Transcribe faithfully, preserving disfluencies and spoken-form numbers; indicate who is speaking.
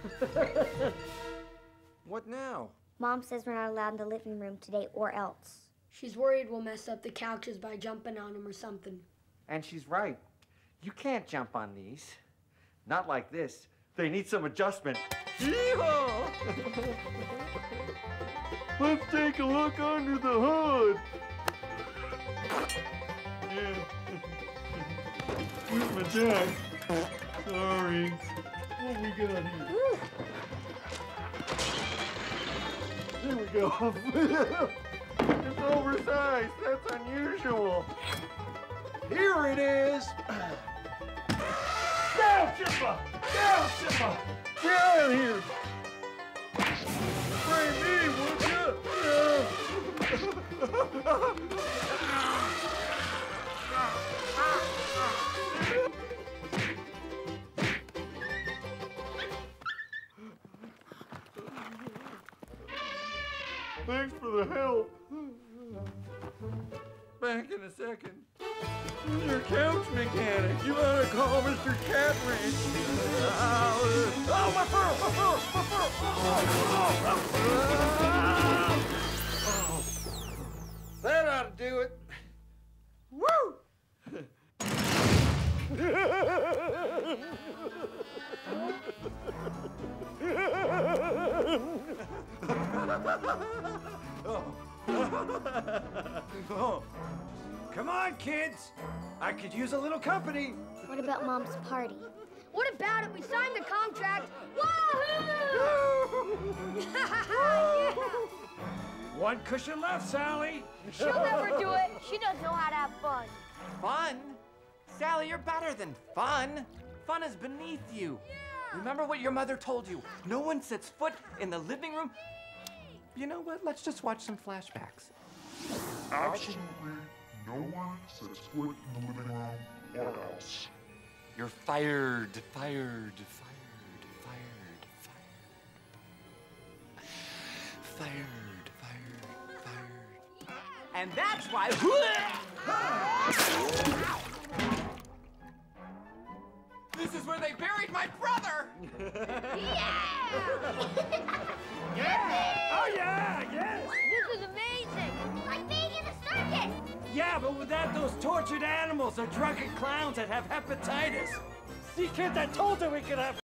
Speaker 1: What now?
Speaker 2: Mom says we're not allowed in the living room today or else.
Speaker 3: She's worried we'll mess up the couches by jumping on them or something.
Speaker 1: And she's right. You can't jump on these. Not like this. They need some adjustment. Yee-haw! Let's take a look under the hood. Yeah. Where's my jack? Sorry. What we got here? Woo. There we go. It's oversized. That's unusual. Here it is. Down, Simba! Down, Simba! Get out of here! Bring me, would you? Thanks for the help. Back in a second. Your couch mechanic. You ought to call Mister Cat Wrench. Oh, my fur! My fur! My fur! Oh, oh, oh. That ought to do it. Woo! oh. oh. Come on, kids. I could use a little company.
Speaker 2: What about Mom's party?
Speaker 3: What about it? We signed the contract. Wahoo! Yeah.
Speaker 1: One cushion left, Sally.
Speaker 3: She'll never do it. She doesn't know how to have fun.
Speaker 4: Fun? Sally, you're better than fun. Fun is beneath you. Yeah. Remember what your mother told you. No one sets foot in the living room. You know what? Let's just watch some flashbacks.
Speaker 5: Absolutely no one sets foot in the living room or else.
Speaker 4: You're fired, fired, fired, fired, fired. Fired, fired, fired. And that's why... This is where they buried my brother!
Speaker 3: Yeah!
Speaker 1: Yeah! Oh, yeah, yes!
Speaker 3: This is amazing!
Speaker 2: Like being in the circus!
Speaker 1: Yeah, but without those tortured animals or drunken clowns that have hepatitis. See, kids, I told you we could have